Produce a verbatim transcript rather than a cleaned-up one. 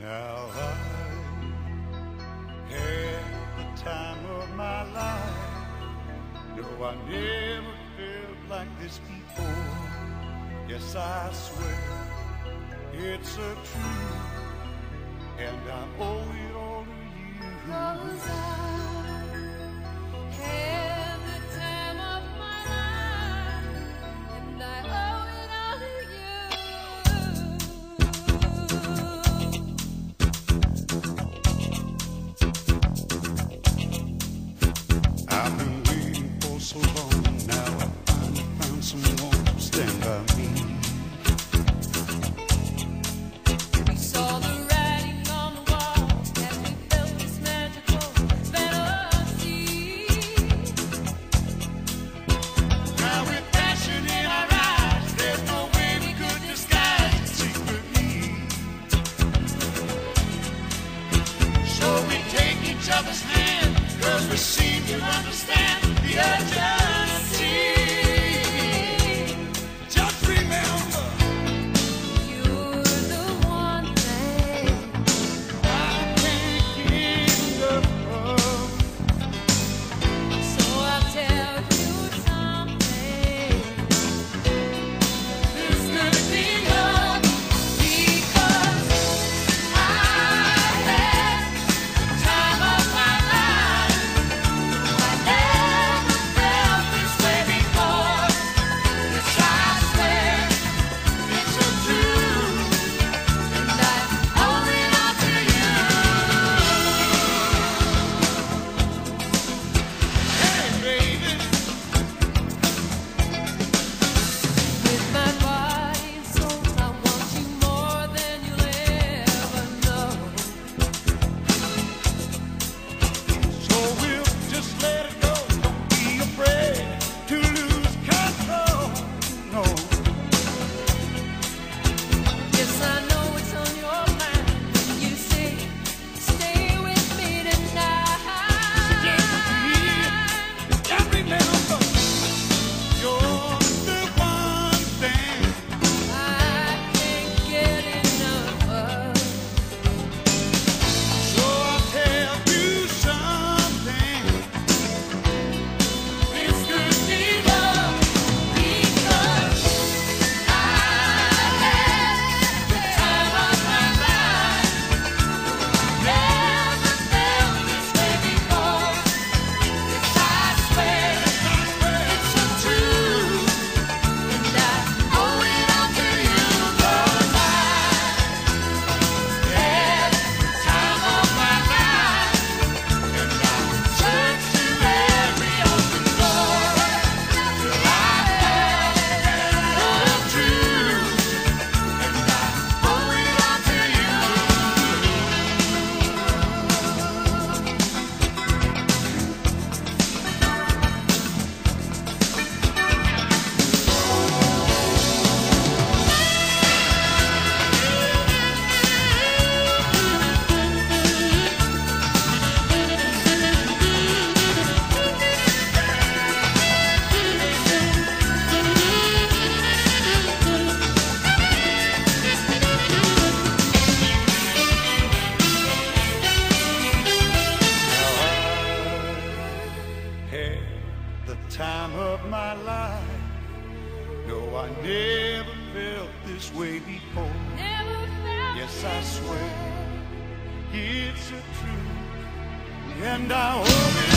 Now I had the time of my life. No, I never felt like this before. Yes, I swear it's a truth, and I owe it all to you. 'Cause I had the time of my life, and I owe it all to you. I've been waiting for so long. Now I finally found someone to stand by me. We saw the writing on the wall as we felt this magical fantasy. Now with passion in our eyes, there's no way we could disguise it secretly. So we take each other's hand, 'cause we seem to understand the urgency. Just remember, You're the one thing I can't get enough of. So I'll tell you something. This could be love, Because I had the time of my life. I never felt this way before. Yes, I swear it's a truth. and I owe it all to you. Hey, baby. With my body and soul, I want you more than you'll ever know. So we'll just let it go. Don't be afraid to lose control. No, Yes, I know it's on your mind when you say, stay with me tonight. just remember, you're the one thing. I can't get enough of. So I'll tell you something. This could be love, Because I had the time of my life. Never felt this way before. Yes, I swear it's a truth, and I owe it all to you. 'Cause I had the time of my life, and I searched to every open door till I found the truth, and I owe it all to you. had the time of my life. No, I never felt this way before. Never felt Yes, I this swear way. it's a truth, and I owe it